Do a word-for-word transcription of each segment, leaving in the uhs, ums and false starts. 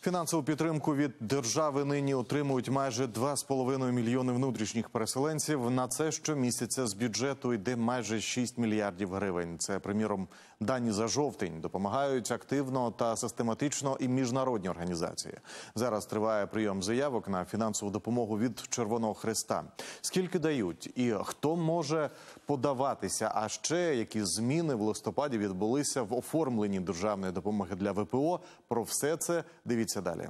Фінансову підтримку від держави нині отримують майже два з половиною мільйони внутрішніх переселенців. На це щомісяця з бюджету йде майже шість мільярдів гривень. Це, приміром, дані за жовтень. Допомагають активно та систематично і міжнародні організації. Зараз триває прийом заявок на фінансову допомогу від Червоного Хреста. Скільки дають і хто може подаватися? А ще які зміни в листопаді відбулися в оформленні державної допомоги для ВПО? Про все це дивіться далі.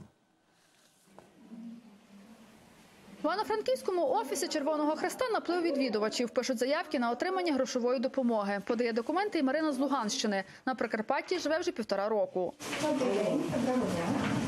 В Івано-Франківському офісі Червоного Хреста наплив відвідувачів. Пишуть заявки на отримання грошової допомоги. Подає документи і Марина з Луганщини. На Прикарпатті живе вже півтора року. Добрий день. Доброго дня.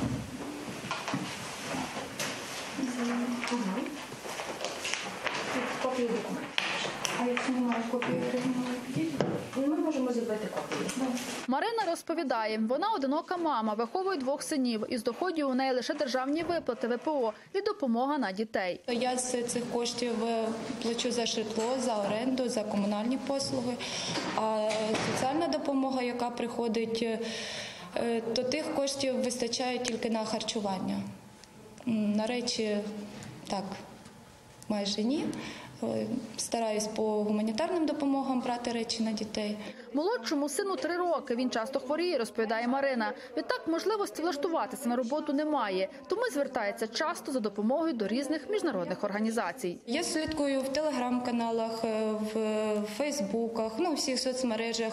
Копію документів. А якщо немає копії оригіналу, ми можемо зробити копію. Марина розповідає, вона одинока мама, виховує двох синів. Із доходів у неї лише державні виплати ВПО і допомога на дітей. Я з цих коштів плачу за житло, за оренду, за комунальні послуги. А соціальна допомога, яка приходить, то тих коштів вистачає тільки на харчування. На речі, так, майже ні. Стараюсь по гуманітарним допомогам брати речі на дітей. Молодшому сину три роки. Він часто хворіє, розповідає Марина. Відтак можливості влаштуватися на роботу немає. Тому звертається часто за допомогою до різних міжнародних організацій. Я слідкую в телеграм-каналах, в фейсбуках, ну, у всіх соцмережах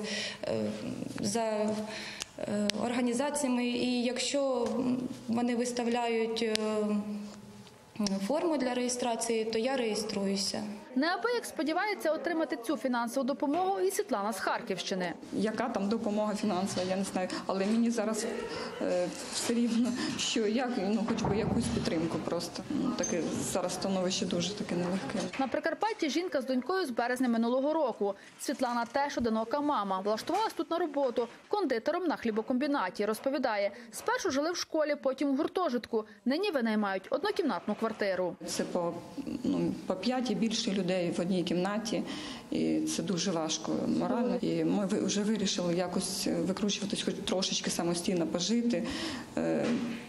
за організаціями. І якщо вони виставляють форму для реєстрації, то я реєструюся. Неабияк сподівається отримати цю фінансову допомогу і Світлана з Харківщини. Яка там допомога фінансова, я не знаю. Але мені зараз е, все рівно, що як, ну, хоч би якусь підтримку просто. Ну, таке зараз становище дуже таке нелегке. На Прикарпатті жінка з донькою з березня минулого року. Світлана теж одинока мама. Влаштувалась тут на роботу кондитером на хлібокомбінаті. Розповідає, спершу жили в школі, потім у гуртожитку. Нині винаймають однокімнатну квартиру. Це по, ну, по п'ять і більше людей в одній кімнаті, і це дуже важко морально. І ми вже вирішили якось викручуватись, хоч трошечки самостійно пожити е,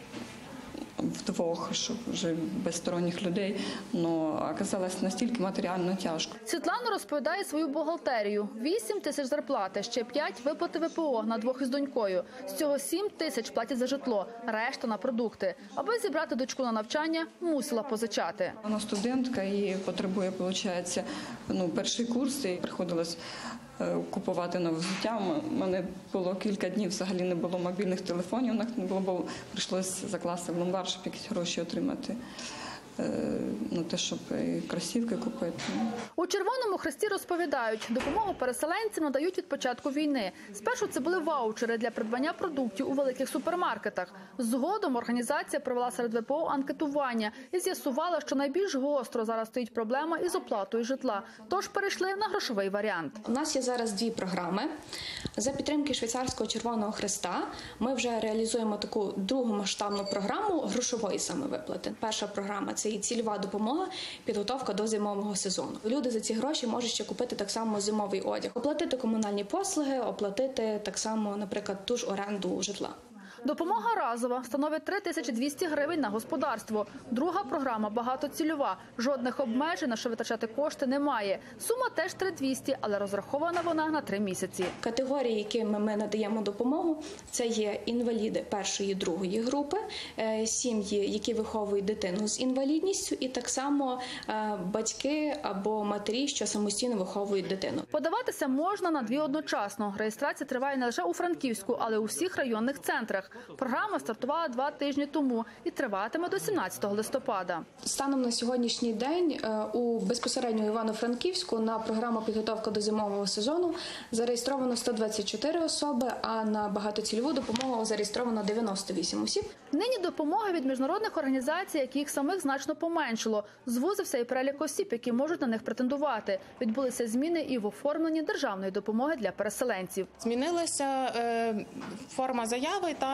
вдвох, щоб вже без сторонніх людей. Ну, оказалось настільки матеріально тяжко. Світлана розповідає свою бухгалтерію. вісім тисяч зарплати, ще п'ять виплати ВПО на двох із донькою. З цього сім тисяч платять за житло, решта на продукти. Аби зібрати дочку на навчання, мусила позичати. Вона студентка і потребує, виходить, ну, перший курс, і приходилось купувати нове взуття. У мене було кілька днів, взагалі не було мобільних телефонів, не було, бо прийшлося закласти в ломбард, щоб якісь гроші отримати. Ну, те, щоб і кросівки купити. У Червоному Хресті розповідають, допомогу переселенцям надають від початку війни. Спершу це були ваучери для придбання продуктів у великих супермаркетах. Згодом організація провела серед ВПО анкетування і з'ясувала, що найбільш гостро зараз стоїть проблема із оплатою житла. Тож перейшли на грошовий варіант. У нас є зараз дві програми. За підтримки Швейцарського Червоного Хреста ми вже реалізуємо таку другу масштабну програму грошової саме виплати. Перша програма – це і цільова допомога, підготовка до зимового сезону. Люди за ці гроші можуть ще купити так само зимовий одяг, оплатити комунальні послуги, оплатити так само, наприклад, ту ж оренду житла. Допомога разова становить три тисячі двісті гривень на господарство. Друга програма багатоцільова. Жодних обмежень, на що витрачати кошти, немає. Сума теж три тисячі двісті, але розрахована вона на три місяці. Категорії, якими ми надаємо допомогу, це є інваліди першої, другої групи, сім'ї, які виховують дитину з інвалідністю, і так само батьки або матері, що самостійно виховують дитину. Подаватися можна на дві одночасно. Реєстрація триває не лише у Франківську, але й у всіх районних центрах. Програма стартувала два тижні тому і триватиме до сімнадцятого листопада. Станом на сьогоднішній день у безпосередньо Івано-Франківську на програму підготовка до зимового сезону зареєстровано сто двадцять чотири особи, а на багатоцільову допомогу зареєстровано дев'яносто вісім осіб. Нині допомога від міжнародних організацій, яких самих значно поменшило. Звузився і перелік осіб, які можуть на них претендувати. Відбулися зміни і в оформленні державної допомоги для переселенців. Змінилася е, форма заяви та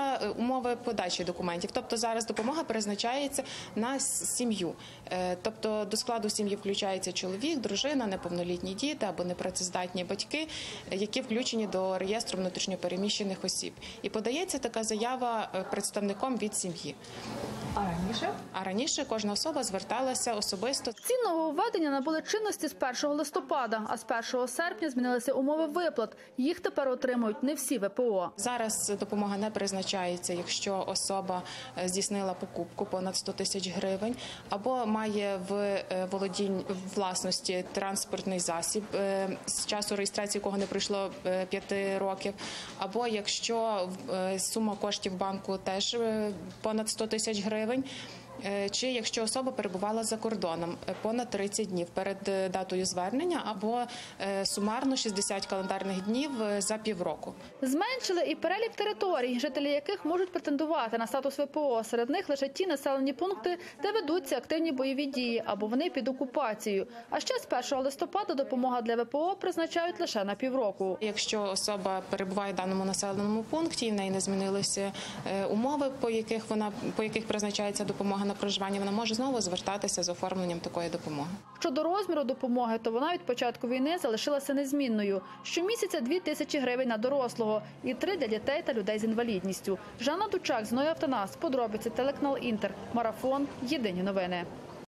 на умови подачі документів. Тобто зараз допомога призначається на сім'ю. Тобто до складу сім'ї включається чоловік, дружина, неповнолітні діти або непрацездатні батьки, які включені до реєстру внутрішньопереміщених осіб. І подається така заява представником від сім'ї. А раніше? А раніше кожна особа зверталася особисто. Ці нововведення набули чинності з першого листопада, а з першого серпня змінилися умови виплат. Їх тепер отримують не всі ВПО. Зараз допомога не призначається, якщо особа здійснила покупку понад сто тисяч гривень, або має в володінні власності транспортний засіб, з часу реєстрації якого не пройшло п'яти років, або якщо сума коштів банку теж понад сто тисяч гривень, чи якщо особа перебувала за кордоном понад тридцять днів перед датою звернення, або сумарно шістдесят календарних днів за півроку. Зменшили і перелік територій, жителі яких можуть претендувати на статус ВПО. Серед них лише ті населені пункти, де ведуться активні бойові дії, або вони під окупацією. А ще з першого листопада допомога для ВПО призначають лише на півроку. Якщо особа перебуває в даному населеному пункті, в неї не змінилися умови, по яких вона по яких призначається допомога на проживання, вона може знову звертатися з оформленням такої допомоги. Щодо розміру допомоги, то вона від початку війни залишилася незмінною. Щомісяця дві тисячі гривень на дорослого і три для дітей та людей з інвалідністю. Жанна Дучак, Зноя Автонас, подробиці, телеканал Інтер, Марафон, Єдині новини.